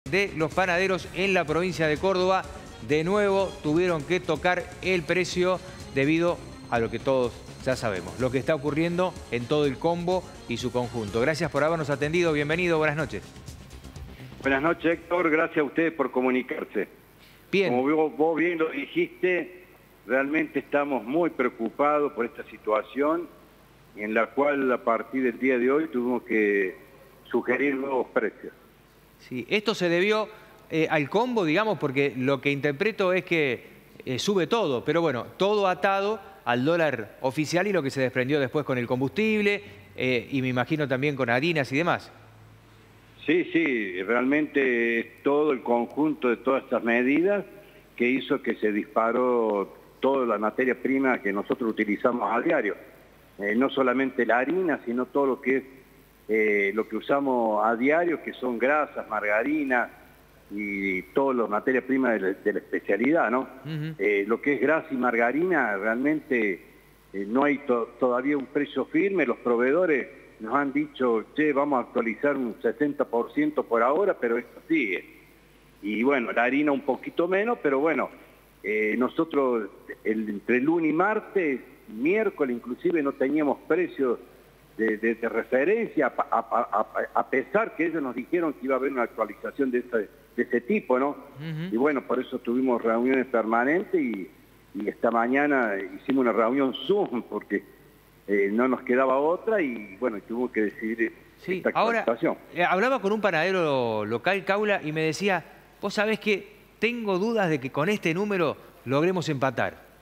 de los panaderos en la provincia de Córdoba. De nuevo tuvieron que tocar el precio debido a lo que todos ya sabemos, lo que está ocurriendo en todo el combo y su conjunto. Gracias por habernos atendido, bienvenido, buenas noches. Buenas noches, Héctor, gracias a ustedes por comunicarse. Bien. Como vos bien lo dijiste, realmente estamos muy preocupados por esta situación en la cual a partir del día de hoy tuvimos que sugerir nuevos precios. Sí, esto se debió al combo, digamos, porque lo que interpreto es que sube todo, pero bueno, todo atado al dólar oficial y lo que se desprendió después con el combustible y me imagino también con harinas y demás. Sí, realmente es todo el conjunto de todas estas medidas que hizo que se disparó toda la materia prima que nosotros utilizamos a diario. No solamente la harina, sino todo lo que es lo que usamos a diario, que son grasas, margarina y todas las materias primas de la especialidad, ¿no? Lo que es grasa y margarina realmente no hay todavía un precio firme. Los proveedores nos han dicho, che, vamos a actualizar un 60% por ahora, pero esto sigue. Y bueno, la harina un poquito menos, pero bueno, nosotros entre lunes y martes, miércoles inclusive no teníamos precios de referencia, a pesar que ellos nos dijeron que iba a haber una actualización de ese tipo, ¿no? Y bueno, por eso tuvimos reuniones permanentes y esta mañana hicimos una reunión Zoom porque no nos quedaba otra y bueno, tuvimos que decidir esta actualización. Ahora, hablaba con un panadero local, Caula, y me decía, vos sabés que tengo dudas de que con este número logremos empatar.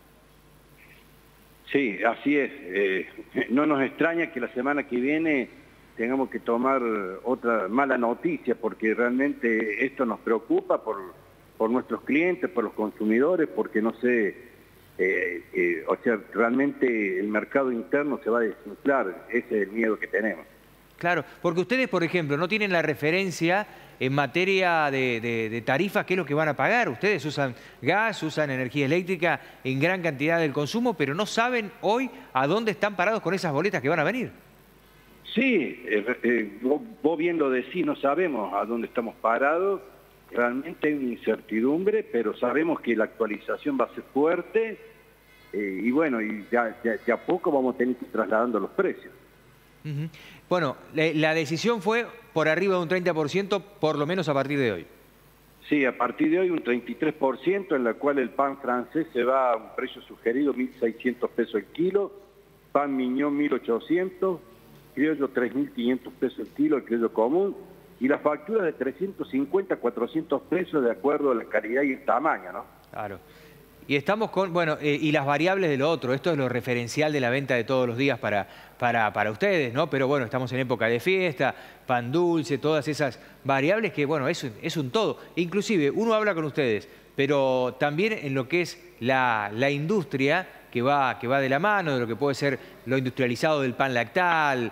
Sí, así es. No nos extraña que la semana que viene tengamos que tomar otra mala noticia, porque realmente esto nos preocupa por nuestros clientes, por los consumidores, porque no sé, o sea, realmente el mercado interno se va a desinflar. Ese es el miedo que tenemos. Claro, porque ustedes, por ejemplo, no tienen la referencia en materia de tarifas, qué es lo que van a pagar. Ustedes usan gas, usan energía eléctrica en gran cantidad del consumo, pero no saben hoy a dónde están parados con esas boletas que van a venir. Sí, vos bien lo decís, no sabemos a dónde estamos parados. Realmente hay una incertidumbre, pero sabemos que la actualización va a ser fuerte y bueno, y ya a poco vamos a tener que ir trasladando los precios. Bueno, la decisión fue por arriba de un 30%, por lo menos a partir de hoy. Sí, a partir de hoy un 33%, en la cual el pan francés se va a un precio sugerido, 1.600 pesos el kilo, pan miñón 1.800, criollo 3.500 pesos el kilo, el criollo común, y las facturas de 350 a 400 pesos de acuerdo a la calidad y el tamaño, ¿no? Claro. Y estamos con, bueno, y las variables de lo otro. Esto es lo referencial de la venta de todos los días para ustedes, ¿no? Pero bueno, estamos en época de fiesta, pan dulce, todas esas variables que, bueno, es un todo. Inclusive, uno habla con ustedes, pero también en lo que es la industria que va de la mano, de lo que puede ser lo industrializado del pan lactal,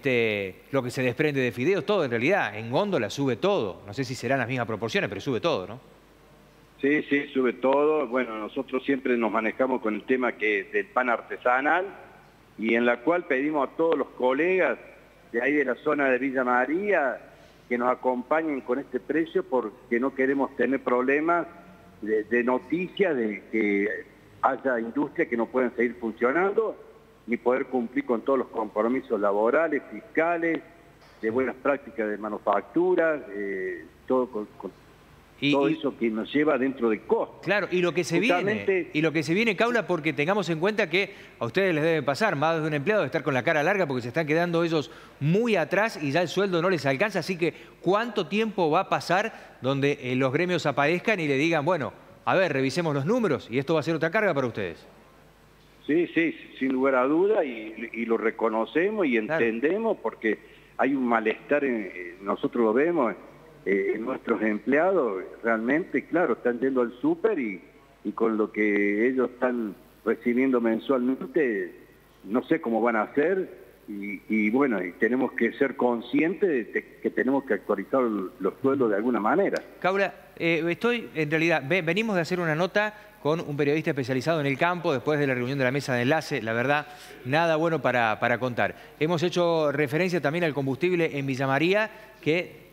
lo que se desprende de fideos, todo en realidad. En góndola sube todo. No sé si serán las mismas proporciones, pero sube todo, ¿no? Sí, sube todo. Bueno, nosotros siempre nos manejamos con el tema del pan artesanal y en la cual pedimos a todos los colegas de ahí de la zona de Villa María que nos acompañen con este precio porque no queremos tener problemas de noticias de que haya industrias que no pueden seguir funcionando ni poder cumplir con todos los compromisos laborales, fiscales, de buenas prácticas de manufactura, todo todo eso que nos lleva dentro del costo. Claro, y lo que se viene, Caula, porque tengamos en cuenta que a ustedes les debe pasar, más de un empleado de estar con la cara larga porque se están quedando ellos muy atrás y ya el sueldo no les alcanza, así que ¿cuánto tiempo va a pasar donde los gremios aparezcan y le digan, bueno, a ver, revisemos los números y esto va a ser otra carga para ustedes? Sí, sin lugar a duda y lo reconocemos y entendemos porque hay un malestar, nosotros lo vemos, nuestros empleados realmente, claro, están yendo al súper y con lo que ellos están recibiendo mensualmente, no sé cómo van a hacer y bueno, y tenemos que ser conscientes de que tenemos que actualizar los sueldos de alguna manera. Caula, en realidad, venimos de hacer una nota con un periodista especializado en el campo después de la reunión de la mesa de enlace, la verdad, nada bueno para contar. Hemos hecho referencia también al combustible en Villa María, que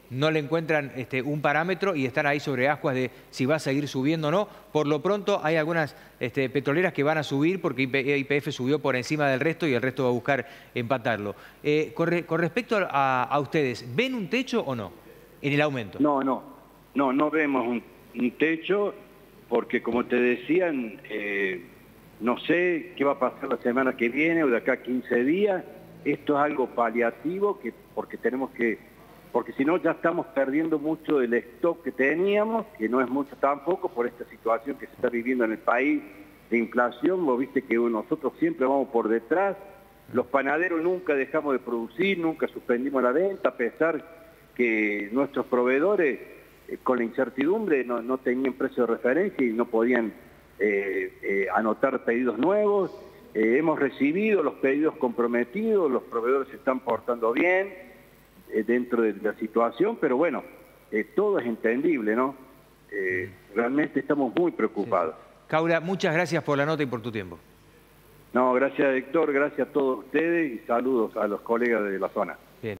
no le encuentran un parámetro y están ahí sobre ascuas de si va a seguir subiendo o no. Por lo pronto hay algunas petroleras que van a subir porque YPF subió por encima del resto y el resto va a buscar empatarlo. Con respecto a ustedes, ¿ven un techo o no en el aumento? No vemos un techo porque, como te decían, no sé qué va a pasar la semana que viene o de acá a 15 días. Esto es algo paliativo porque si no ya estamos perdiendo mucho del stock que teníamos, que no es mucho tampoco por esta situación que se está viviendo en el país de inflación. Vos viste que nosotros siempre vamos por detrás. Los panaderos nunca dejamos de producir, nunca suspendimos la venta, a pesar que nuestros proveedores con la incertidumbre no tenían precio de referencia y no podían anotar pedidos nuevos. Hemos recibido los pedidos comprometidos, los proveedores se están portando bien dentro de la situación, pero bueno, todo es entendible, ¿no? Realmente estamos muy preocupados. Sí. Caula, muchas gracias por la nota y por tu tiempo. No, gracias Héctor, gracias a todos ustedes y saludos a los colegas de la zona.